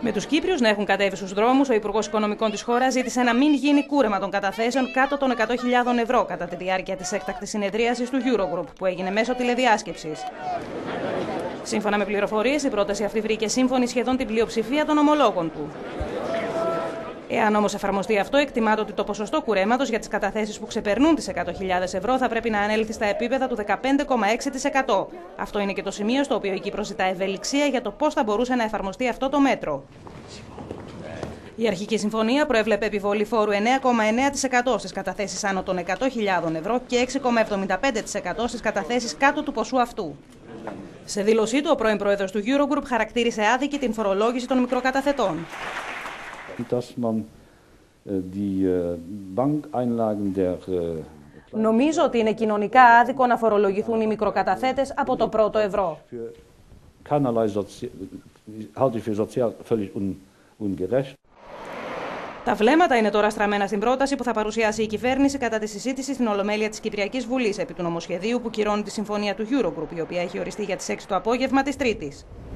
Με τους Κύπριους να έχουν κατέβει στους δρόμους, ο Υπουργός Οικονομικών της χώρας ζήτησε να μην γίνει κούρεμα των καταθέσεων κάτω των 100.000 ευρώ κατά τη διάρκεια της έκτακτης συνεδρίασης του Eurogroup, που έγινε μέσω τηλεδιάσκεψης. Σύμφωνα με πληροφορίες, η πρόταση αυτή βρήκε σύμφωνη σχεδόν την πλειοψηφία των ομολόγων του. Εάν όμως εφαρμοστεί αυτό, εκτιμάται ότι το ποσοστό κουρέματος για τις καταθέσεις που ξεπερνούν τις 100.000 ευρώ θα πρέπει να ανέλθει στα επίπεδα του 15,6%. Αυτό είναι και το σημείο στο οποίο η Κύπρος ζητά ευελιξία για το πώς θα μπορούσε να εφαρμοστεί αυτό το μέτρο. Η αρχική συμφωνία προέβλεπε επιβολή φόρου 9,9% στις καταθέσεις άνω των 100.000 ευρώ και 6,75% στις καταθέσεις κάτω του ποσού αυτού. Σε δήλωσή του, ο πρώην πρόεδρος του Eurogroup χαρακτήρισε άδικη την φορολόγηση των μικροκαταθετών. Νομίζω ότι είναι κοινωνικά άδικο να φορολογηθούν οι μικροκαταθέτες από το πρώτο ευρώ. Τα βλέμματα είναι τώρα στραμμένα στην πρόταση που θα παρουσιάσει η κυβέρνηση κατά τη συζήτηση στην Ολομέλεια της Κυπριακής Βουλής επί του νομοσχεδίου που κυρώνει τη συμφωνία του Eurogroup, η οποία έχει οριστεί για τις 6 το απόγευμα της Τρίτης.